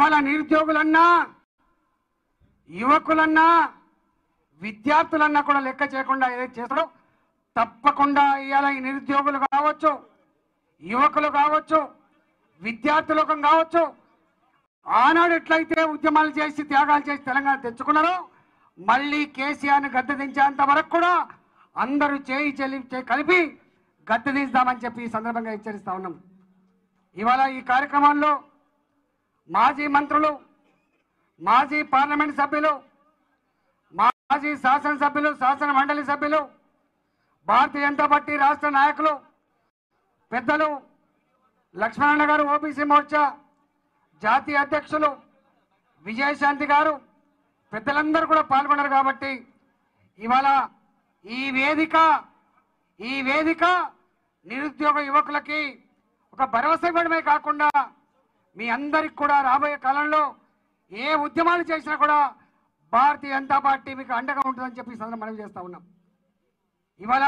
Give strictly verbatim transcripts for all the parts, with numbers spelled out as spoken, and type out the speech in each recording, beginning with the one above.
ఇవాళ నిరుద్యోగులన్నా యువకులన్నా విద్యార్థులన్నా కూడా లెక్క చేయకుండా ఏదైతే చేస్తాడో తప్పకుండా ఇవాళ ఈ నిరుద్యోగులు కావచ్చు, యువకులు కావచ్చు, విద్యార్థులకు కావచ్చు, ఆనాడు ఎట్లయితే ఉద్యమాలు చేసి త్యాగాలు చేసి తెలంగాణ తెచ్చుకున్నారో మళ్ళీ కేసీఆర్ని గద్దె దించేంత వరకు కూడా అందరూ చేయి చెల్లి కలిపి గద్దె దించుదామని చెప్పి ఈ సందర్భంగా హెచ్చరిస్తా ఉన్నాం. ఇవాళ ఈ కార్యక్రమాల్లో మాజీ మంత్రులు, మాజీ పార్లమెంట్ సభ్యులు, మాజీ శాసనసభ్యులు, శాసన మండలి సభ్యులు, భారతీయ జనతా పార్టీ రాష్ట్ర నాయకులు పెద్దలు లక్ష్మణన్న గారు, ఓబీసీ మోర్చా జాతీయ అధ్యక్షులు విజయశాంతి గారు, పెద్దలందరూ కూడా పాల్గొన్నారు. కాబట్టి ఇవాళ ఈ వేదిక ఈ వేదిక నిరుద్యోగ యువకులకి ఒక భరోసా ఇవ్వడమే కాకుండా మీ అందరికి కూడా రాబోయే కాలంలో ఏ ఉద్యమాలు చేసినా కూడా భారతీయ జనతా పార్టీ మీకు అండగా ఉంటుందని చెప్పి సందర్భంగా మనవి చేస్తా ఉన్నాం. ఇవాళ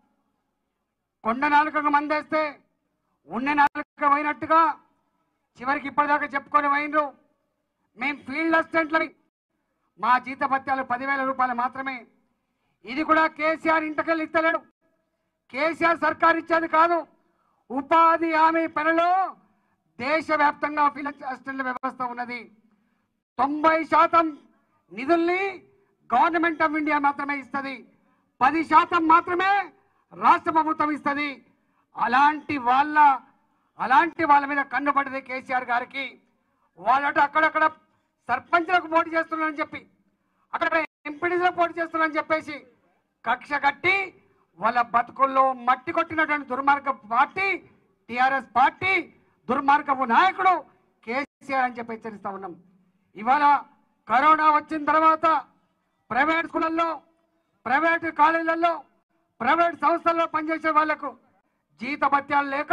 కొండ నాలుకకు మందేస్తే ఉన్న నాలుక పోయినట్టుగా చివరికి ఇప్పటిదాకా చెప్పుకొని పోయినరు. మేము ఫీల్డ్ అసిస్టెంట్లని మా జీతభత్యాలు పదివేల రూపాయలు మాత్రమే. ఇది కూడా కేసీఆర్ ఇంటికెళ్ళి ఇస్తలేడు, కేసీఆర్ సర్కార్ ఇచ్చేది కాదు. ఉపాధి హామీ పనిలో దేశవ్యాప్తంగా ఫీల్డ్ అసిస్టెంట్ల వ్యవస్థ ఉన్నది. తొంభై శాతం నిధుల్ని గవర్నమెంట్ ఆఫ్ ఇండియా మాత్రమే ఇస్తుంది, పది శాతం మాత్రమే రాష్ట్ర ప్రభుత్వం ఇస్తుంది. అలాంటి వాళ్ళ అలాంటి వాళ్ళ మీద కన్నుపడింది కేసీఆర్ గారికి. వాళ్ళట అక్కడక్కడ సర్పంచ్లకు పోటీ చేస్తున్నారని చెప్పి, అక్కడ ఎంపీడీలకు పోటీ చేస్తున్నారని చెప్పేసి కక్ష కట్టి వాళ్ళ బతుకుల్లో మట్టి కొట్టినటువంటి దుర్మార్గ పార్టీ టీఆర్ఎస్ పార్టీ, దుర్మార్గపు నాయకుడు కేసీఆర్ అని చెప్పి హెచ్చరిస్తా ఉన్నాం. ఇవాళ కరోనా వచ్చిన తర్వాత ప్రైవేట్ స్కూళ్ళల్లో, ప్రైవేట్ కాలేజీలలో, ప్రైవేట్ సంస్థల్లో పనిచేసే వాళ్లకు జీతభత్యాలు లేక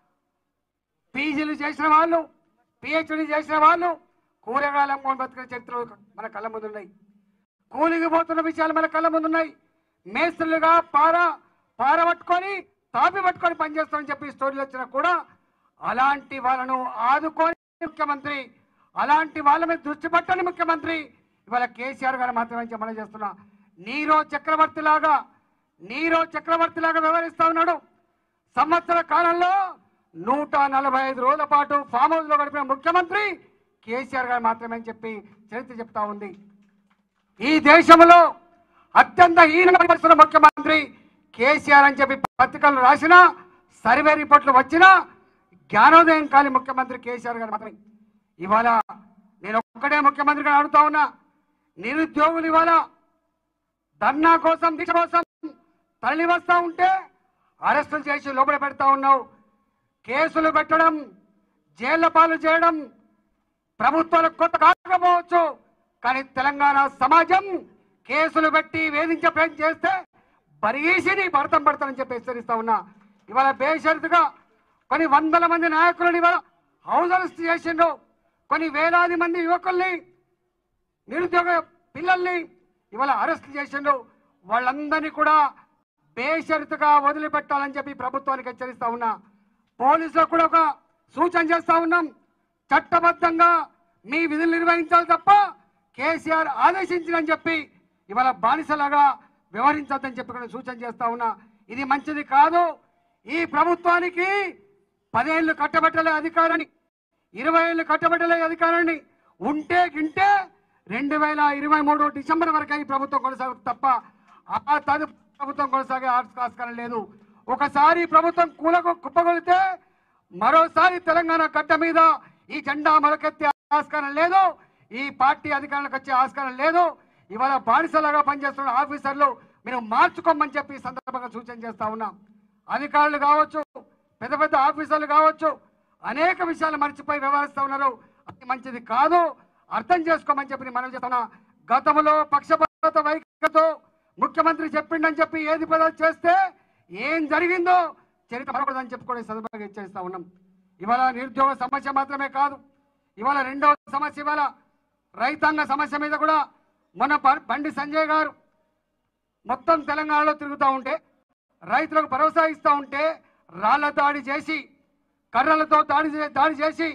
పీజీలు చేసిన వాళ్ళు, పిహెచ్డీ చేసిన వాళ్ళు కూరగాయలు అమ్ముకొని బతికిన చరిత్రలు మన కళ్ళ ముందు ఉన్నాయి. కూలికి పోతున్న విషయాలు మన కళ్ళ ముందు ఉన్నాయి. మేస్త్రులుగా పార పార పట్టుకొని తాపి పట్టుకొని పనిచేస్తామని చెప్పి స్టోరీలు వచ్చినా కూడా అలాంటి వాళ్ళను ఆదుకొని ముఖ్యమంత్రి, అలాంటి వాళ్ళ మీద దృష్టి పట్టని ముఖ్యమంత్రి ఇవాళ కేసీఆర్ గారు మాత్రమే మనం చేస్తున్నా. నీరో చక్రవర్తి లాగా నీరో చక్రవర్తి లాగా వ్యవహరిస్తా ఉన్నాడు. సంవత్సర కాలంలో నూట నలభై ఐదు రోజుల పాటు ఫామ్ హౌస్ లో గడిపిన ముఖ్యమంత్రి కేసీఆర్ గారు మాత్రమే అని చెప్పి చరిత్ర చెప్తా ఉంది. ఈ దేశంలో అత్యంత హీనపరిచిన ముఖ్యమంత్రి కేసీఆర్ అని చెప్పి పత్రికలు రాసిన, సర్వే రిపోర్ట్లు వచ్చిన జ్ఞానోదయం కాని ముఖ్యమంత్రి కేసీఆర్ గారు మాత్రమే. ఇవాళ నేను ఒక్కడే ముఖ్యమంత్రిగా అడుగుతా ఉన్నా, నిరుద్యోగులు ఇవాళ ధర్నా కోసం, దీక్ష కోసం తరలి వస్తా ఉంటే అరెస్టులు చేసి లోపల పెడతా ఉన్నావు. కేసులు పెట్టడం, జైళ్ల పాలు చేయడం ప్రభుత్వాలకు కొత్త కాకపోవచ్చు, కానీ తెలంగాణ సమాజం కేసులు పెట్టి వేధించే ప్రయత్నం చేస్తే బరీసిని భరతం పడతానని చెప్పి హెచ్చరిస్తా ఉన్నా. ఇవాళ బేషరతుగా కొన్ని వందల మంది నాయకులను ఇవాళ హౌస్ అరెస్ట్ చేసిండు. కొన్ని వేలాది మంది యువకుల్ని, నిరుద్యోగ పిల్లల్ని ఇవాళ అరెస్ట్ చేసిండు. వాళ్ళందరినీ కూడా బేషరతుగా వదిలిపెట్టాలని చెప్పి ప్రభుత్వానికి హెచ్చరిస్తా ఉన్నా. పోలీసులకు కూడా ఒక సూచన చేస్తా ఉన్నాం, చట్టబద్ధంగా మీ విధులు నిర్వహించాలి తప్ప కేసీఆర్ ఆదేశించిందని చెప్పి ఇవాళ బానిసలాగా వ్యవహరించద్దని చెప్పి కూడా సూచన చేస్తా ఉన్నా. ఇది మంచిది కాదు. ఈ ప్రభుత్వానికి పదేళ్లు కట్టబెట్టలే అధికారాన్ని, ఇరవై ఏళ్ళు కట్టబెట్టలే అధికారాన్ని ఉంటే గింటే రెండు వేల ఇరవై మూడు డిసెంబర్ వరకు ఈ ప్రభుత్వం కొనసాగుతుంది తప్ప ఆ తదు ప్రభుత్వం కొనసాగే ఆస్కారం లేదు. ఒకసారి ప్రభుత్వం కూలకు కుప్పగొలితే మరోసారి తెలంగాణ గడ్డ మీద ఈ జెండా మొలకెత్తే ఆస్కారం లేదు, ఈ పార్టీ అధికారులకు వచ్చే ఆస్కారం లేదు. ఇవాళ బానిసలాగా పనిచేస్తున్న ఆఫీసర్లు మీరు మార్చుకోమని చెప్పి సందర్భంగా సూచన చేస్తా ఉన్నాం. అధికారులు కావచ్చు, పెద్ద పెద్ద ఆఫీసర్లు కావచ్చు, అనేక విషయాలు మర్చిపోయి వ్యవహరిస్తూ ఉన్నారు. అది మంచిది కాదు, అర్థం చేసుకోమని చెప్పి మనం చెప్తున్నా. గతంలో పక్షపాత వైఖరితో ముఖ్యమంత్రి చెప్పిండని చెప్పి ఏది పదాలు చేస్తే ఏం జరిగిందో చరిత్ర మరొకదని చెప్పుకోవడం సందర్భంగా హెచ్చరిస్తా ఉన్నాం. ఇవాళ నిరుద్యోగ సమస్య మాత్రమే కాదు, ఇవాళ రెండవ సమస్య ఇవాళ రైతాంగ సమస్య మీద కూడా మొన్న బండి సంజయ్ గారు మొత్తం తెలంగాణలో తిరుగుతూ ఉంటే, రైతులకు భరోసా ఇస్తూ ఉంటే రాళ్ల దాడి చేసి, కర్రలతో దాడి దాడి చేసి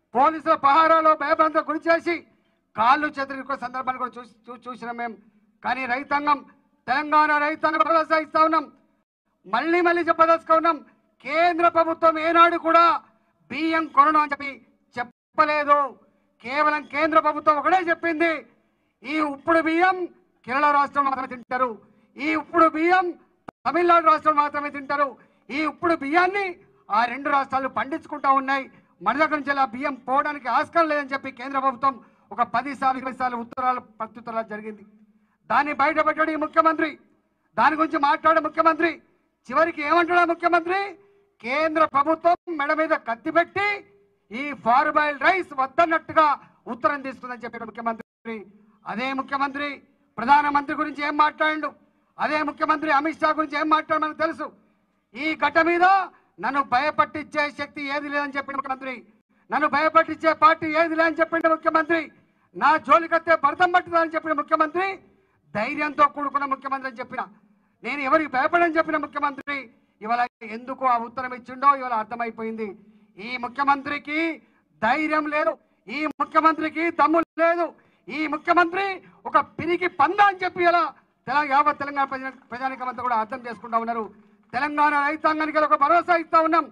పోలీసుల పహారాలో భయభ్రాంతులకు గురి చేసి కాళ్ళు చేతులు సందర్భాన్ని కూడా చూసి చూ చూసినాం మేము. కానీ రైతాంగం, తెలంగాణ రైతాంగం భరోసా ఇస్తా ఉన్నాం. మళ్ళీ మళ్ళీ చెప్పదలుచుకో ఉన్నాం, కేంద్ర ప్రభుత్వం ఏనాడు కూడా బియ్యం కొనడం అని చెప్పి చెప్పలేదు. కేవలం కేంద్ర ప్రభుత్వం ఒకటే చెప్పింది, ఈ ఉప్పుడు బియ్యం కేరళ రాష్ట్రం మాత్రమే తింటారు, ఈ ఉప్పుడు బియ్యం తమిళనాడు రాష్ట్రం మాత్రమే తింటారు, ఈ ఉప్పుడు బియ్యాన్ని ఆ రెండు రాష్ట్రాలు పండించుకుంటా ఉన్నాయి, మన దగ్గర నుంచి ఆ బియ్యం పోవడానికి ఆస్కారం లేదని చెప్పి కేంద్ర ప్రభుత్వం ఒక పది సార్లు ఇరవై సార్లు ఉత్తరాలు ప్రత్యుత్తరాలు జరిగింది. దాన్ని బయటపెట్టాడు ఈ ముఖ్యమంత్రి. దాని గురించి మాట్లాడే ముఖ్యమంత్రి చివరికి ఏమంటాడా ముఖ్యమంత్రి, కేంద్ర ప్రభుత్వం మెడ మీద కత్తి పెట్టి ఈ ఫార్బాయిల్ రైస్ వద్దన్నట్టుగా ఉత్తరం తీసుకుందని చెప్పాడు ముఖ్యమంత్రి. అదే ముఖ్యమంత్రి ప్రధానమంత్రి గురించి ఏం మాట్లాడిండు, అదే ముఖ్యమంత్రి అమిత్ షా గురించి ఏం మాట్లాడు మనకు తెలుసు. ఈ గడ్డ మీద నన్ను భయపట్టించే శక్తి ఏది లేదని చెప్పిన ముఖ్యమంత్రి, నన్ను భయపట్టించే పార్టీ ఏది లేదని చెప్పిన ముఖ్యమంత్రి, నా జోలికత్తే భర్తం పట్టుదని చెప్పిన ముఖ్యమంత్రి, ధైర్యంతో కూడుకున్న ముఖ్యమంత్రి అని చెప్పిన, నేను ఎవరికి భయపడని చెప్పిన ముఖ్యమంత్రి ఇవాళ ఎందుకు ఆ ఉత్తరం ఇచ్చిండో ఇవాళ అర్థమైపోయింది. ఈ ముఖ్యమంత్రికి ధైర్యం లేదు, ఈ ముఖ్యమంత్రికి దమ్ము లేదు, ఈ ముఖ్యమంత్రి ఒక పిరికి పంద అని చెప్పి ఇలా తెలంగాణ యావత్ తెలంగాణ ప్రజా ప్రజానికమంతా కూడా అర్థం చేసుకుంటా ఉన్నారు. తెలంగాణ రైతాంగానికి ఒక భరోసా ఇస్తా ఉన్నాం.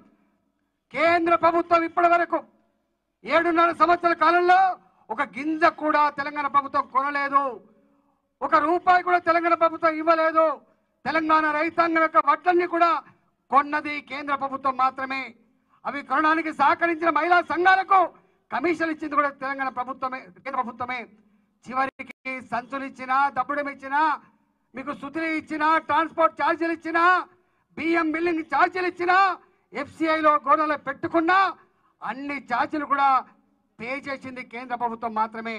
కేంద్ర ప్రభుత్వం ఇప్పటి వరకు ఏడున్నర సంవత్సరాల కాలంలో ఒక గింజ కూడా తెలంగాణ ప్రభుత్వం కొనలేదు, ఒక రూపాయి కూడా తెలంగాణ ప్రభుత్వం ఇవ్వలేదు. తెలంగాణ రైతాంగం యొక్క వడ్లన్నీ కూడా కొన్నది కేంద్ర ప్రభుత్వం మాత్రమే. అవి కొనడానికి సహకరించిన మహిళా సంఘాలకు కమిషన్ ఇచ్చింది కూడా తెలంగాణ ప్రభుత్వమే, కేంద్ర ప్రభుత్వమే. చివరికి సంచులు ఇచ్చినా, దబ్బుడం ఇచ్చినా, మీకు సుతులు ఇచ్చినా, ట్రాన్స్పోర్ట్ ఛార్జీలు ఇచ్చినా, బియ్యం మిల్లింగ్ ఛార్జీలు ఇచ్చినా, ఎఫ్సిఐలో గోడలో పెట్టుకున్నా అన్ని ఛార్జీలు కూడా పే చేసింది కేంద్ర ప్రభుత్వం మాత్రమే.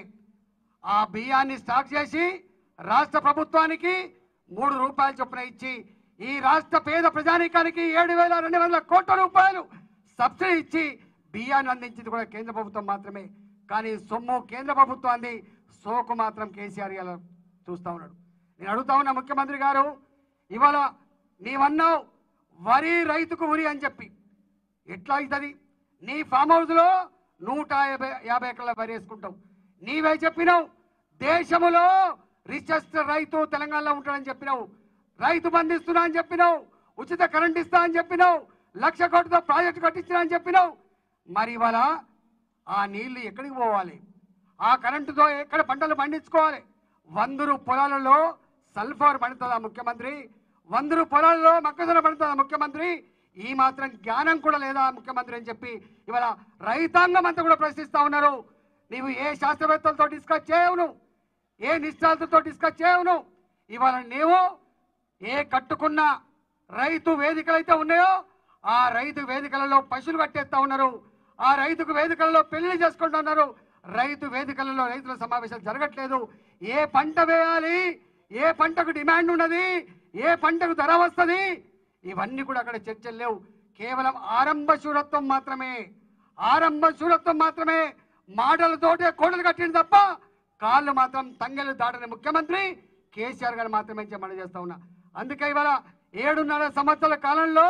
ఆ బియ్యాన్ని స్టాక్ చేసి రాష్ట్ర ప్రభుత్వానికి మూడు రూపాయలు చొప్పున ఇచ్చి ఈ రాష్ట్ర పేద ప్రజానీకానికి ఏడు వేల రెండు వందల కోట్ల రూపాయలు సబ్సిడీ ఇచ్చి బియ్యాన్ని అందించింది కూడా కేంద్ర ప్రభుత్వం మాత్రమే. కానీ సొమ్ము కేంద్ర ప్రభుత్వాన్ని, సోకు మాత్రం కేసీఆర్ ఇలా చూస్తా ఉన్నాడు. నేను అడుగుతా ఉన్నా ముఖ్యమంత్రి గారు, ఇవాళ నీవన్నావు వరి రైతుకు ఉరి అని చెప్పి, ఎట్లా అవుతుంది? నీ ఫామ్ హౌస్లో నూట యాభై యాభై ఎకరాల వరి వేసుకుంటావు. నీవే చెప్పినావు దేశంలో రిచెస్ట్ రైతు తెలంగాణలో ఉంటాడని చెప్పినావు, రైతు బంధిస్తున్నా అని చెప్పినావు, ఉచిత కరెంట్ ఇస్తా అని చెప్పినావు, లక్ష కోట్లతో ప్రాజెక్టు కట్టించినా అని చెప్పినావు. మరి ఇవాళ ఆ నీళ్లు ఎక్కడికి పోవాలి? ఆ కరెంటుతో ఎక్కడ పంటలు పండించుకోవాలి? వందరు పొలాలలో సల్ఫర్ పండుతుందా ముఖ్యమంత్రి? వందరు పొలాలలో మొక్కజొన్న పండుతుందా ముఖ్యమంత్రి? ఈ మాత్రం జ్ఞానం కూడా లేదా ముఖ్యమంత్రి అని చెప్పి ఇవాళ రైతాంగం అంతా కూడా ప్రశ్నిస్తా ఉన్నారు. నీవు ఏ శాస్త్రవేత్తలతో డిస్కస్ చేయవును, ఏ నిష్ఠాలతో డిస్కస్ చేయవును. ఇవాళ నీవు ఏ కట్టుకున్న రైతు వేదికలు అయితే ఉన్నాయో ఆ రైతు వేదికలలో పశువులు కట్టేస్తా ఉన్నారు, ఆ రైతుకు వేదికలలో పెళ్లి చేసుకుంటూ ఉన్నారు, రైతు వేదికలలో రైతుల సమావేశాలు జరగట్లేదు. ఏ పంట వేయాలి, ఏ పంటకు డిమాండ్ ఉన్నది, ఏ పంటకు ధర వస్తుంది, ఇవన్నీ కూడా అక్కడ చర్చలు లేవు. కేవలం ఆరంభ శూరత్వం మాత్రమే, ఆరంభ శూరత్వం మాత్రమే. మాటలతోటే కోటలు కట్టింది తప్ప కాళ్ళు మాత్రం తంగెలు దాటని ముఖ్యమంత్రి కేసీఆర్ గారు మాత్రమే మనం చేస్తా ఉన్నా. అందుకే ఇవాళ ఏడున్నర సంవత్సరాల కాలంలో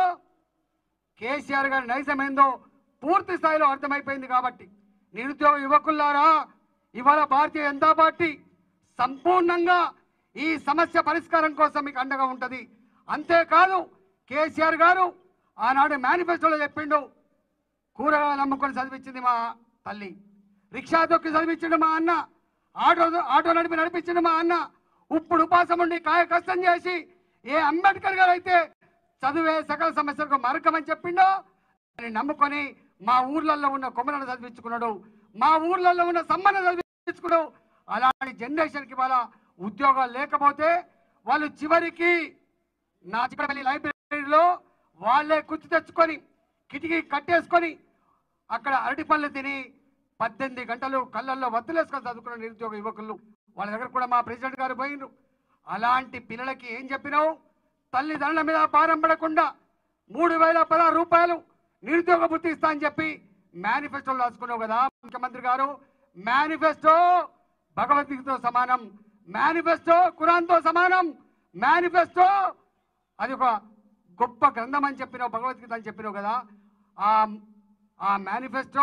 కేసీఆర్ గారి నైజం ఏందో పూర్తి స్థాయిలో అర్థమైపోయింది. కాబట్టి నిరుద్యోగ యువకులారా, ఇవాళ భారతీయ జనతా పార్టీ సంపూర్ణంగా ఈ సమస్య పరిష్కారం కోసం మీకు అండగా ఉంటుంది. అంతేకాదు కేసీఆర్ గారు ఆనాడు మేనిఫెస్టోలో చెప్పిండు, కూరగాయలు అమ్ముకొని చదివించింది మా తల్లి, రిక్షా దొక్కి చదివించిండు మా అన్న, ఆటో ఆటో నడిపి నడిపించిండు మా అన్న, ఇప్పుడు ఉపాసం ఉండి కాయ కష్టం చేసి ఏ అంబేద్కర్ గారు అయితే చదివే సకల సమస్యలకు మరకమని చెప్పిండో దాన్ని నమ్ముకొని మా ఊర్లలో ఉన్న కొమ్మలను చదివించుకున్నాడు, మా ఊర్లలో ఉన్న సమ్మను చదివించుకున్నాడు. అలాంటి జనరేషన్కి వాళ్ళ ఉద్యోగాలు లేకపోతే వాళ్ళు చివరికి నా చిక్కడపల్లి లైబ్రరీలో వాళ్ళే కుర్చీ తెచ్చుకొని కిటికీ కట్టేసుకొని అక్కడ అరటి పళ్ళు తిని పద్దెనిమిది గంటలు కళ్ళల్లో వత్తులేసుకొని చదువుకున్న నిరుద్యోగ యువకులు వాళ్ళ దగ్గర కూడా మా ప్రెసిడెంట్ గారు పోయినరు. అలాంటి పిల్లలకి ఏం చెప్పినావు? తల్లిదండ్రుల మీద భారం పడకుండా మూడు వేల పదహారు రూపాయలు నిరుద్యోగ వృత్తి ఇస్తా అని చెప్పి మేనిఫెస్టోలో రాసుకున్నావు కదా ముఖ్యమంత్రి గారు. మేనిఫెస్టో భగవద్గీతతో సమానం, మేనిఫెస్టో ఖురాన్తో సమానం, మేనిఫెస్టో అది ఒక గొప్ప గ్రంథం అని చెప్పినావు, భగవద్గీత అని చెప్పినావు కదా. ఆ ఆ మేనిఫెస్టో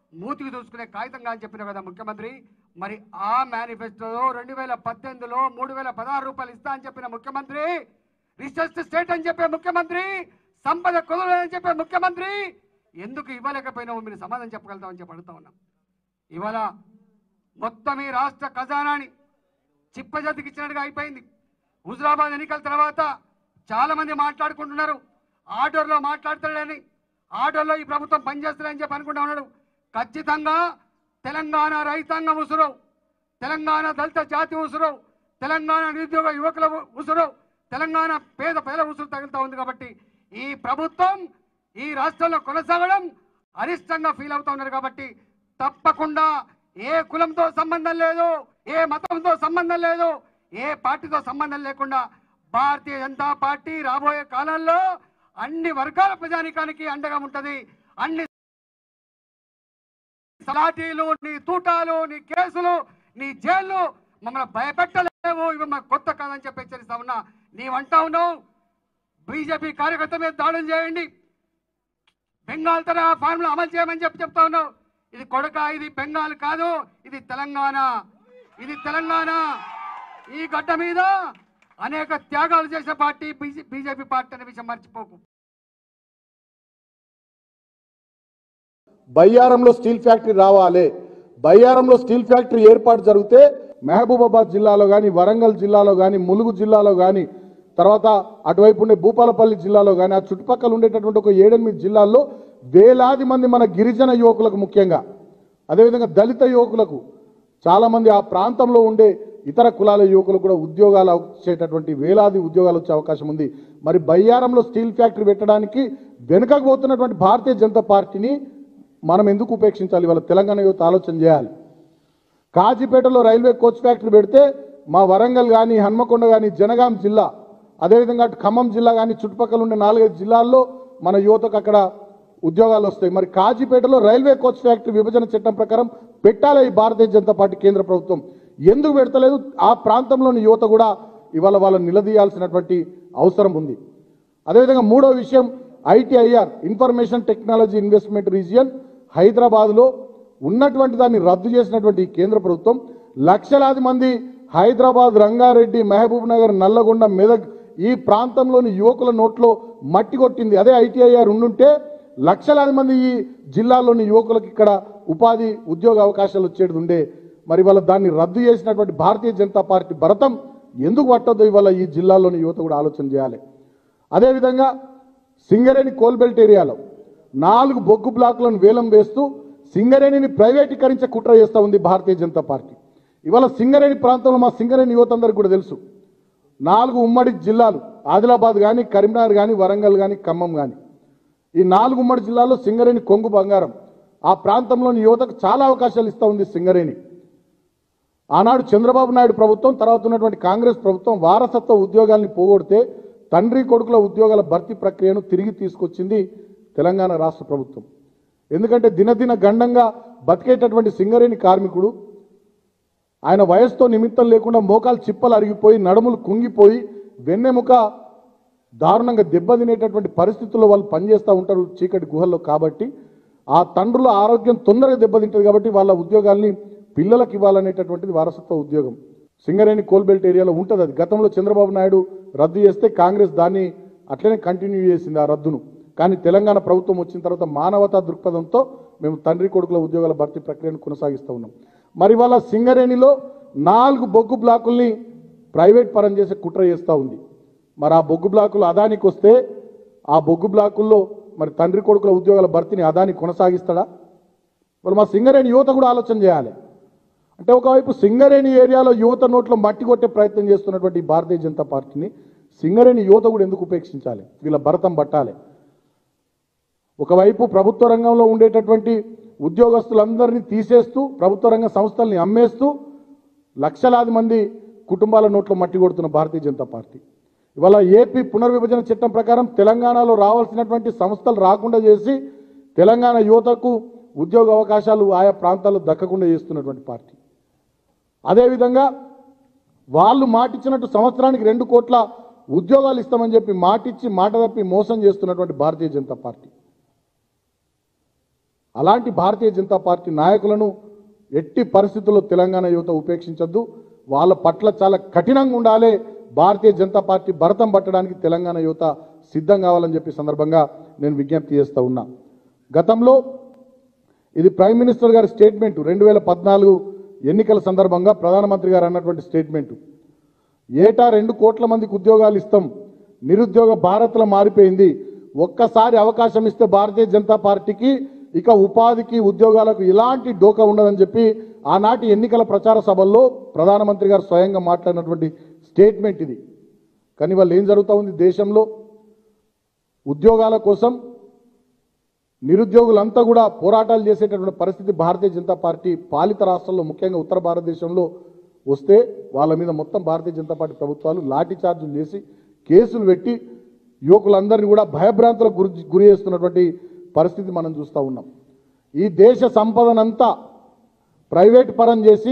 మూతికి చూసుకునే కాగితంగా అని చెప్పిన కదా ముఖ్యమంత్రి. మరి ఆ మేనిఫెస్టోలో రెండు వేల పద్దెనిమిదిలో మూడు వేల పదహారు రూపాయలు ఇస్తా అని చెప్పిన ముఖ్యమంత్రి, రిసెర్చ్ స్టేట్ అని చెప్పే ముఖ్యమంత్రి, సంపద కుదరదని చెప్పే ముఖ్యమంత్రి ఎందుకు ఇవ్వలేకపోయినావు? మీరు సమాధానం చెప్పగలుగుతామని చెప్పి అడుగుతా ఉన్నాం. ఇవాళ మొత్తం ఈ రాష్ట్ర ఖజానాని చిప్పజతికిచ్చినట్టుగా అయిపోయింది. హుజరాబాద్ ఎన్నికల తర్వాత చాలా మంది మాట్లాడుకుంటున్నారు, ఆర్డర్లో మాట్లాడతాడని, ఆర్డర్లో ఈ ప్రభుత్వం పనిచేస్తాడని చెప్పి అనుకుంటా ఉన్నాడు. ఖచ్చితంగా తెలంగాణ రైతాంగం ఉసురు, తెలంగాణ దళిత జాతి ఉసురు, తెలంగాణ నిరుద్యోగ యువకుల ఉసురు, తెలంగాణ పేద పేద ఉసురు తగులుతూ ఉంది. కాబట్టి ఈ ప్రభుత్వం ఈ రాష్ట్రంలో కొనసాగడం అరిష్టంగా ఫీల్ అవుతా ఉన్నారు. కాబట్టి తప్పకుండా ఏ కులంతో సంబంధం లేదు, ఏ మతంతో సంబంధం లేదు, ఏ పార్టీతో సంబంధం లేకుండా భారతీయ జనతా పార్టీ రాబోయే కాలంలో అన్ని వర్గాల ప్రజానికానికి అండగా ఉంటది. అన్ని లాఠీలు, నీ తూటాలు, నీ కేసులు, నీ జైళ్ళు మమ్మల్ని భయపెట్టలేవు, ఇవి మాకు కొత్త కాదని చెప్పి హెచ్చరిస్తా ఉన్నా. నీవంటా ఉన్నావు బీజేపీ కార్యకర్త మీద దాడులు చేయండి, బెంగాల్ తరహా ఫార్ములా అమలు చేయమని చెప్పి చెప్తా ఉన్నావు. ఇది కొడక, ఇది బెంగాల్ కాదు, ఇది తెలంగాణ, ఇది తెలంగాణ. ఈ గడ్డ మీద అనేక త్యాగాలు చేసిన పార్టీ బీజేపీ పార్టీ అనే విషయం మర్చిపోకు. బయ్యారంలో స్టీల్ ఫ్యాక్టరీ రావాలి. బయ్యారంలో స్టీల్ ఫ్యాక్టరీ ఏర్పాటు జరిగితే మహబూబాబాద్ జిల్లాలో కానీ, వరంగల్ జిల్లాలో కానీ, ములుగు జిల్లాలో కానీ, తర్వాత అటువైపు ఉండే భూపాలపల్లి జిల్లాలో కానీ, ఆ చుట్టుపక్కల ఉండేటటువంటి ఒక ఏడెనిమిది జిల్లాల్లో వేలాది మంది మన గిరిజన యువకులకు, ముఖ్యంగా అదేవిధంగా దళిత యువకులకు, చాలామంది ఆ ప్రాంతంలో ఉండే ఇతర కులాల యువకులకు కూడా ఉద్యోగాలు వచ్చేటటువంటి వేలాది ఉద్యోగాలు వచ్చే అవకాశం ఉంది. మరి బయ్యారంలో స్టీల్ ఫ్యాక్టరీ పెట్టడానికి వెనుకకు పోతున్నటువంటి భారతీయ జనతా పార్టీని మనం ఎందుకు ఉపేక్షించాలి? వాళ్ళ తెలంగాణ యువత ఆలోచన చేయాలి. కాజీపేటలో రైల్వే కోచ్ ఫ్యాక్టరీ పెడితే మా వరంగల్ కానీ, హన్మకొండ కానీ, జనగాం జిల్లా, అదేవిధంగా అటు ఖమ్మం జిల్లా కానీ, చుట్టుపక్కల ఉండే నాలుగైదు జిల్లాల్లో మన యువతకు అక్కడ ఉద్యోగాలు వస్తాయి. మరి కాజీపేటలో రైల్వే కోచ్ ఫ్యాక్టరీ విభజన చట్టం ప్రకారం పెట్టాలి ఈ భారతీయ జనతా పార్టీ కేంద్ర ప్రభుత్వం. ఎందుకు పెడతలేదు? ఆ ప్రాంతంలోని యువత కూడా ఇవాళ వాళ్ళని నిలదీయాల్సినటువంటి అవసరం ఉంది. అదేవిధంగా మూడో విషయం, ITIR information technology investment region హైదరాబాద్లో ఉన్నటువంటి దాన్ని రద్దు చేసినటువంటి కేంద్ర ప్రభుత్వం లక్షలాది మంది హైదరాబాద్, రంగారెడ్డి, మహబూబ్ నగర్, నల్లగొండ, మెదక్ ఈ ప్రాంతంలోని యువకుల నోట్లో మట్టి కొట్టింది. అదే ఐటీఐఆర్ ఉండుంటే లక్షలాది మంది ఈ జిల్లాలోని యువకులకు ఇక్కడ ఉపాధి ఉద్యోగ అవకాశాలు వచ్చేది ఉండే. మరి వాళ్ళ దాన్ని రద్దు చేసినటువంటి భారతీయ జనతా పార్టీ భరతం ఎందుకు పట్టొద్దు ఇవాళ ఈ జిల్లాలోని యువత కూడా ఆలోచన చేయాలి. అదేవిధంగా సింగరేణి కోల్బెల్ట్ ఏరియాలో నాలుగు బొగ్గు బ్లాకులను వేలం వేస్తూ సింగరేణిని ప్రైవేటీకరించే కుట్ర చేస్తూ ఉంది భారతీయ జనతా పార్టీ. ఇవాళ సింగరేణి ప్రాంతంలో మా సింగరేణి యువత అందరికీ కూడా తెలుసు, నాలుగు ఉమ్మడి జిల్లాలు ఆదిలాబాద్ కానీ, కరీంనగర్ కానీ, వరంగల్ కానీ, ఖమ్మం కానీ, ఈ నాలుగు ఉమ్మడి జిల్లాల్లో సింగరేణి కొంగు బంగారం. ఆ ప్రాంతంలోని యువతకు చాలా అవకాశాలు ఇస్తూ ఉంది సింగరేణి. ఆనాడు చంద్రబాబు నాయుడు ప్రభుత్వం, తర్వాత ఉన్నటువంటి కాంగ్రెస్ ప్రభుత్వం వారసత్వ ఉద్యోగాల్ని పోగొడితే తండ్రి కొడుకుల ఉద్యోగాల భర్తీ ప్రక్రియను తిరిగి తీసుకొచ్చింది తెలంగాణ రాష్ట్ర ప్రభుత్వం. ఎందుకంటే దినదిన గండంగా బతికేటటువంటి సింగరేణి కార్మికుడు ఆయన వయసుతో నిమిత్తం లేకుండా మోకాలు చిప్పలు అరిగిపోయి, నడుములు కుంగిపోయి, వెన్నెముక దారుణంగా దెబ్బతినేటటువంటి పరిస్థితుల్లో వాళ్ళు పనిచేస్తూ ఉంటారు చీకటి గుహల్లో. కాబట్టి ఆ తండ్రుల ఆరోగ్యం తొందరగా దెబ్బతింటుంది. కాబట్టి వాళ్ళ ఉద్యోగాల్ని పిల్లలకు ఇవ్వాలనేటటువంటిది వారసత్వ ఉద్యోగం. సింగరేణి కోల్బెల్ట్ ఏరియాలో ఉంటుంది. అది గతంలో చంద్రబాబు నాయుడు రద్దు చేస్తే కాంగ్రెస్ దాన్ని అట్లనే కంటిన్యూ చేసింది ఆ రద్దును. కానీ తెలంగాణ ప్రభుత్వం వచ్చిన తర్వాత మానవతా దృక్పథంతో మేము తండ్రి కొడుకుల ఉద్యోగాల భర్తీ ప్రక్రియను కొనసాగిస్తూ ఉన్నాం. మరి వాళ్ళ సింగరేణిలో నాలుగు బొగ్గు బ్లాకుల్ని ప్రైవేట్ పరం చేసే కుట్ర చేస్తూ ఉంది. మరి ఆ బొగ్గు బ్లాకులు అదానికి వస్తే ఆ బొగ్గు బ్లాకుల్లో మరి తండ్రి కొడుకుల ఉద్యోగాల భర్తీని అదాని కొనసాగిస్తాడా? వాళ్ళు మా సింగరేణి యువత కూడా ఆలోచన చేయాలి. అంటే ఒకవైపు సింగరేణి ఏరియాలో యువత నోట్లో మట్టి కొట్టే ప్రయత్నం చేస్తున్నటువంటి భారతీయ జనతా పార్టీని సింగరేణి యువత కూడా ఎందుకు ఉపేక్షించాలి? వీళ్ళ భరతం పట్టాలి. ఒకవైపు ప్రభుత్వ రంగంలో ఉండేటటువంటి ఉద్యోగస్తులందరినీ తీసేస్తూ ప్రభుత్వ రంగ సంస్థల్ని అమ్మేస్తూ లక్షలాది మంది కుటుంబాల నోట్లో మట్టి కొడుతున్న భారతీయ జనతా పార్టీ ఇవాళ ఏపీ పునర్విభజన చట్టం ప్రకారం తెలంగాణలో రావాల్సినటువంటి సంస్థలు రాకుండా చేసి తెలంగాణ యువతకు ఉద్యోగ అవకాశాలు ఆయా ప్రాంతాల్లో దక్కకుండా చేస్తున్నటువంటి పార్టీ. అదేవిధంగా వాళ్ళు మాటిచ్చినట్టు సంవత్సరానికి రెండు కోట్ల ఉద్యోగాలు ఇస్తామని చెప్పి మాటిచ్చి మాట తప్పి మోసం చేస్తున్నటువంటి భారతీయ జనతా పార్టీ. అలాంటి భారతీయ జనతా పార్టీ నాయకులను ఎట్టి పరిస్థితుల్లో తెలంగాణ యువత ఉపేక్షించొద్దు. వాళ్ళ పట్ల చాలా కఠినంగా ఉండాలి. భారతీయ జనతా పార్టీ భరతం పట్టడానికి తెలంగాణ యువత సిద్ధం కావాలని చెప్పి సందర్భంగా నేను విజ్ఞప్తి చేస్తూ ఉన్నా. గతంలో ఇది ప్రైమ్ మినిస్టర్ గారి స్టేట్మెంటు, రెండు వేల పద్నాలుగు ఎన్నికల సందర్భంగా ప్రధానమంత్రి గారు అన్నటువంటి స్టేట్మెంటు. ఏటా రెండు కోట్ల మందికి ఉద్యోగాలు ఇస్తాం, నిరుద్యోగ భారత్లో మారిపోయింది, ఒక్కసారి అవకాశం ఇస్తే భారతీయ జనతా పార్టీకి ఇక ఉపాధికి ఉద్యోగాలకు ఇలాంటి డోకా ఉండదని చెప్పి ఆనాటి ఎన్నికల ప్రచార సభల్లో ప్రధానమంత్రి గారు స్వయంగా మాట్లాడినటువంటి స్టేట్మెంట్ ఇది. కానీ వాళ్ళు ఏం జరుగుతూ ఉంది దేశంలో? ఉద్యోగాల కోసం నిరుద్యోగులంతా కూడా పోరాటాలు చేసేటటువంటి పరిస్థితి భారతీయ జనతా పార్టీ పాలిత రాష్ట్రాల్లో ముఖ్యంగా ఉత్తర భారతదేశంలో వస్తే వాళ్ళ మీద మొత్తం భారతీయ జనతా పార్టీ ప్రభుత్వాలు లాఠీ చార్జులు చేసి కేసులు పెట్టి యువకులందరినీ కూడా భయభ్రాంతులకు గురి గురి చేస్తున్నటువంటి పరిస్థితి మనం చూస్తూ ఉన్నాం. ఈ దేశ సంపదనంతా ప్రైవేట్ పరం చేసి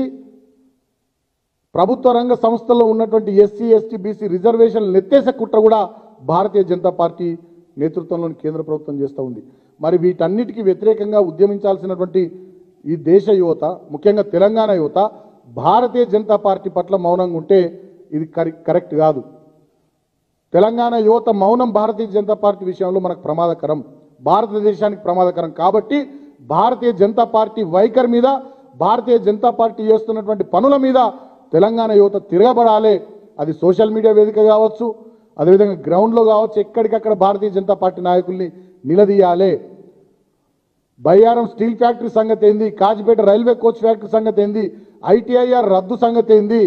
ప్రభుత్వ రంగ సంస్థల్లో ఉన్నటువంటి ఎస్సీ ఎస్టీ బీసీ రిజర్వేషన్లు ఎత్తేసే కుట్ర కూడా భారతీయ జనతా పార్టీ నేతృత్వంలోని కేంద్ర ప్రభుత్వం చేస్తూ ఉంది. మరి వీటన్నిటికీ వ్యతిరేకంగా ఉద్యమించాల్సినటువంటి ఈ దేశ యువత, ముఖ్యంగా తెలంగాణ యువత భారతీయ జనతా పార్టీ పట్ల మౌనంగా ఉంటే ఇది కరెక్ట్ కాదు. తెలంగాణ యువత మౌనం భారతీయ జనతా పార్టీ విషయంలో మనకు ప్రమాదకరం, భారతదేశానికి ప్రమాదకరం. కాబట్టి భారతీయ జనతా పార్టీ వైఖరి మీద, భారతీయ జనతా పార్టీ చేస్తున్నటువంటి పనుల మీద తెలంగాణ యువత తిరగబడాలి. అది సోషల్ మీడియా వేదిక కావచ్చు, అదేవిధంగా గ్రౌండ్లో కావచ్చు, ఎక్కడికక్కడ భారతీయ జనతా పార్టీ నాయకుల్ని నిలదీయాలి. బయ్యారం స్టీల్ ఫ్యాక్టరీ సంగతి ఏంది, కాజిపేట రైల్వే కోచ్ ఫ్యాక్టరీ సంగతి ఏంది, ఐటీఐఆర్ రద్దు సంగతి ఏంది,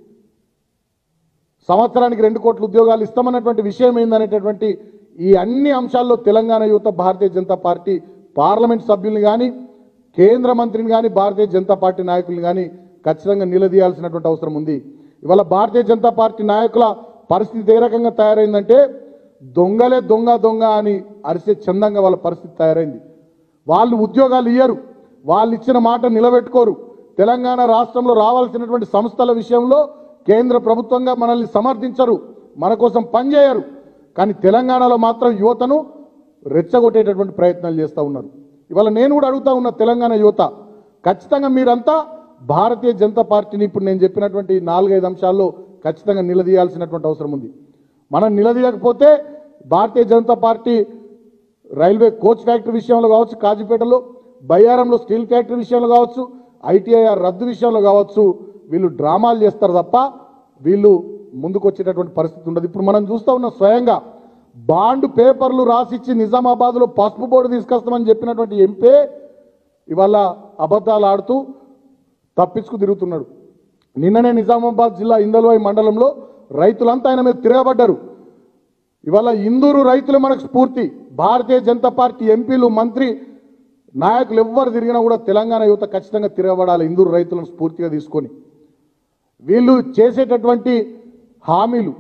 సంవత్సరానికి రెండు కోట్ల ఉద్యోగాలు ఇస్తామన్నటువంటి విషయం ఏందనేటటువంటి ఈ అన్ని అంశాల్లో తెలంగాణ యువత భారతీయ జనతా పార్టీ పార్లమెంట్ సభ్యుల్ని కానీ కేంద్ర మంత్రిని కానీ భారతీయ జనతా పార్టీ నాయకుల్ని కానీ ఖచ్చితంగా నిలదీయాల్సినటువంటి అవసరం ఉంది. ఇవాళ భారతీయ జనతా పార్టీ నాయకుల పరిస్థితి ఏ రకంగా తయారైందంటే దొంగలే దొంగ దొంగ అని అరిసే చందంగా వాళ్ళ పరిస్థితి తయారైంది. వాళ్ళు ఉద్యోగాలు ఇయ్యరు, వాళ్ళు ఇచ్చిన మాట నిలబెట్టుకోరు. తెలంగాణ రాష్ట్రంలో రావాల్సినటువంటి సంస్థల విషయంలో కేంద్ర ప్రభుత్వంగా మనల్ని సమర్థించరు, మన కోసం పనిచేయరు. కానీ తెలంగాణలో మాత్రం యువతను రెచ్చగొట్టేటటువంటి ప్రయత్నాలు చేస్తూ ఉన్నారు. ఇవాళ నేను కూడా అడుగుతా ఉన్న తెలంగాణ యువత, ఖచ్చితంగా మీరంతా భారతీయ జనతా పార్టీని ఇప్పుడు నేను చెప్పినటువంటి నాలుగైదు అంశాల్లో ఖచ్చితంగా నిలదీయాల్సినటువంటి అవసరం ఉంది. మనం నిలదీయకపోతే Bharatiya Janata Party railway coach factory విషయంలో కావచ్చు, కాజీపేటలో బయ్యారంలో స్టీల్ ఫ్యాక్టరీ విషయంలో కావచ్చు, ఐటీఐఆర్ రద్దు విషయంలో కావచ్చు, వీళ్ళు డ్రామాలు చేస్తారు తప్ప వీళ్ళు ముందుకు వచ్చేటటువంటి పరిస్థితి ఉండదు. ఇప్పుడు మనం చూస్తూ ఉన్న స్వయంగా బాండ్ పేపర్లు రాసిచ్చి నిజామాబాద్లో పసుపు బోర్డు తీసుకొస్తామని చెప్పినటువంటి ఎంపీ ఇవాళ అబద్ధాలు ఆడుతూ తప్పించుకు తిరుగుతున్నాడు. నిన్ననే నిజామాబాద్ జిల్లా ఇందల్వాయి మండలంలో రైతులంతా ఆయన మీద తిరగబడ్డారు. ఇవాళ ఇందూరు రైతులు మనకు స్ఫూర్తి. భారతీయ జనతా పార్టీ ఎంపీలు, మంత్రి, నాయకులు ఎవ్వరు తిరిగినా కూడా తెలంగాణ యువత ఖచ్చితంగా తిరగబడాలి ఇందూరు రైతులను స్ఫూర్తిగా తీసుకొని. వీళ్ళు చేసేటటువంటి హామీలు,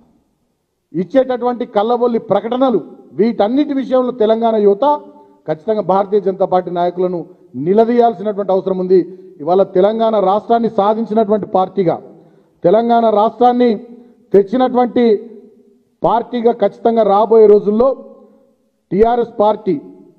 ఇచ్చేటటువంటి కళ్ళబొల్లి ప్రకటనలు, వీటన్నిటి విషయంలో తెలంగాణ యువత ఖచ్చితంగా భారతీయ జనతా పార్టీ నాయకులను నిలదీయాల్సినటువంటి అవసరం ఉంది. ఇవాళ తెలంగాణ రాష్ట్రాన్ని సాధించినటువంటి పార్టీగా, తెలంగాణ రాష్ట్రాన్ని తెచ్చినటువంటి పార్టీగా ఖచ్చితంగా రాబోయే రోజుల్లో టీఆర్ఎస్ పార్టీ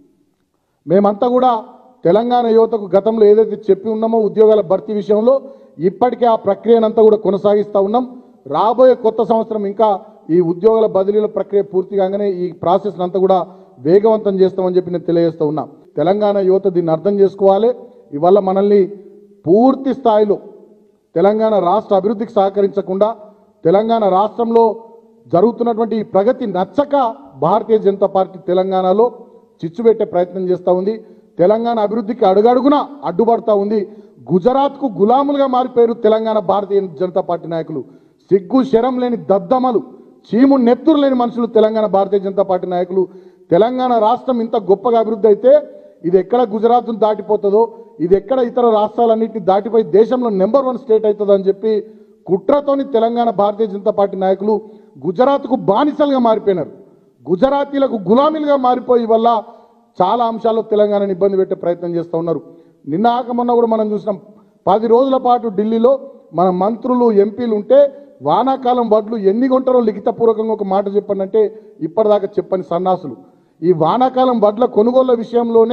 మేమంతా కూడా తెలంగాణ యువతకు గతంలో ఏదైతే చెప్పి ఉన్నామో ఉద్యోగాల భర్తీ విషయంలో ఇప్పటికే ఆ ప్రక్రియనంతా కూడా కొనసాగిస్తూ ఉన్నాం. రాబోయే కొత్త సంవత్సరం ఇంకా ఈ ఉద్యోగాల బదిలీల ప్రక్రియ పూర్తి కాగానే ఈ ప్రాసెస్ అంతా కూడా వేగవంతం చేస్తామని చెప్పి నేను తెలియజేస్తూ ఉన్నా. తెలంగాణ యువత దీన్ని అర్థం చేసుకోవాలి. ఇవాళ మనల్ని పూర్తి స్థాయిలో తెలంగాణ రాష్ట్ర అభివృద్ధికి సహకరించకుండా, తెలంగాణ రాష్ట్రంలో జరుగుతున్నటువంటి ఈ ప్రగతి నచ్చక భారతీయ జనతా పార్టీ తెలంగాణలో చిచ్చుపెట్టే ప్రయత్నం చేస్తూ ఉంది. తెలంగాణ అభివృద్ధికి అడుగడుగున అడ్డుపడుతూ ఉంది. గుజరాత్కు గులాములుగా మారిపోయారు తెలంగాణ భారతీయ జనతా పార్టీ నాయకులు. సిగ్గు శరం లేని దద్దమలు, చీము నెత్తురు లేని మనుషులు తెలంగాణ భారతీయ జనతా పార్టీ నాయకులు. తెలంగాణ రాష్ట్రం ఇంత గొప్పగా అభివృద్ధి అయితే ఇది ఎక్కడ గుజరాత్ను దాటిపోతుందో, ఇది ఎక్కడ ఇతర రాష్ట్రాలన్నింటినీ దాటిపోయి దేశంలో నెంబర్ వన్ స్టేట్ అవుతుందో అని చెప్పి కుట్రతోని తెలంగాణ భారతీయ జనతా పార్టీ నాయకులు గుజరాత్కు బానిసలుగా మారిపోయినారు. గుజరాతీలకు గులామీలుగా మారిపోయి వల్ల చాలా అంశాల్లో తెలంగాణను ఇబ్బంది పెట్టే ప్రయత్నం చేస్తూ ఉన్నారు. నిన్న ఆక మొన్న కూడా మనం చూసినాం, పది రోజుల పాటు ఢిల్లీలో మన మంత్రులు, ఎంపీలు ఉంటే వానాకాలం వడ్లు ఎన్ని కొంటారో లిఖితపూర్వకంగా ఒక మాట చెప్పండి అంటే ఇప్పటిదాకా చెప్పని సన్నాసులు. ఈ వానాకాలం వడ్ల కొనుగోళ్ల విషయంలోనే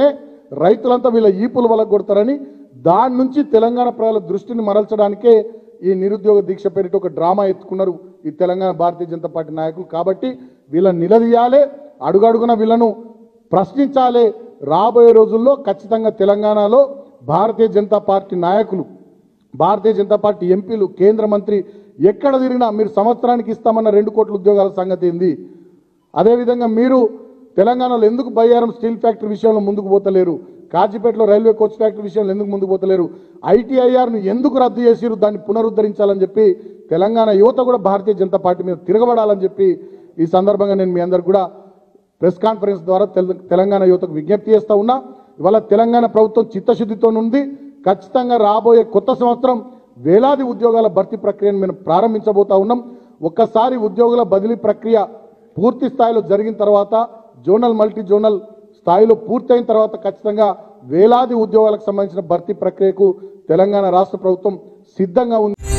రైతులంతా వీళ్ళ ఈపులు వలగొడతారని దాని నుంచి తెలంగాణ ప్రజల దృష్టిని మరల్చడానికే ఈ నిరుద్యోగ దీక్ష పేరిట ఒక డ్రామా ఎత్తుకున్నారు ఈ తెలంగాణ భారతీయ జనతా పార్టీ నాయకులు. కాబట్టి వీళ్ళని నిలదీయాలి, అడుగడుగున వీళ్ళను ప్రశ్నించాలి. రాబోయే రోజుల్లో ఖచ్చితంగా తెలంగాణలో భారతీయ జనతా పార్టీ నాయకులు, భారతీయ జనతా పార్టీ ఎంపీలు, కేంద్ర మంత్రి ఎక్కడ తిరిగినా మీరు సంవత్సరానికి ఇస్తామన్న రెండు కోట్ల ఉద్యోగాల సంగతి ఏంది? అదేవిధంగా మీరు తెలంగాణలో ఎందుకు బయ్యారం స్టీల్ ఫ్యాక్టరీ విషయంలో ముందుకు పోతలేరు? కాజీపేటలో రైల్వే కోచ్ ఫ్యాక్టరీ విషయంలో ఎందుకు ముందుకు పోతలేరు? ఐటీఐఆర్ను ఎందుకు రద్దు చేసిరు? దాన్ని పునరుద్ధరించాలని చెప్పి తెలంగాణ యువత కూడా భారతీయ జనతా పార్టీ మీద తిరగబడాలని చెప్పి ఈ సందర్భంగా నేను మీ అందరు కూడా ప్రెస్ కాన్ఫరెన్స్ ద్వారా తెలంగాణ యువతకు విజ్ఞప్తి చేస్తూ ఉన్నా. ఇవాళ తెలంగాణ ప్రభుత్వం చిత్తశుద్ధితో ఉంది. ఖచ్చితంగా రాబోయే కొత్త సంవత్సరం వేలాది ఉద్యోగాల భర్తీ ప్రక్రియను మేము ప్రారంభించబోతా ఉన్నాం. ఒక్కసారి ఉద్యోగుల బదిలీ ప్రక్రియ పూర్తి స్థాయిలో జరిగిన తర్వాత, జోనల్ మల్టీ జోనల్ స్థాయిలో పూర్తయిన తర్వాత ఖచ్చితంగా వేలాది ఉద్యోగాలకు సంబంధించిన భర్తీ ప్రక్రియకు తెలంగాణ రాష్ట్ర ప్రభుత్వం సిద్ధంగా ఉంది.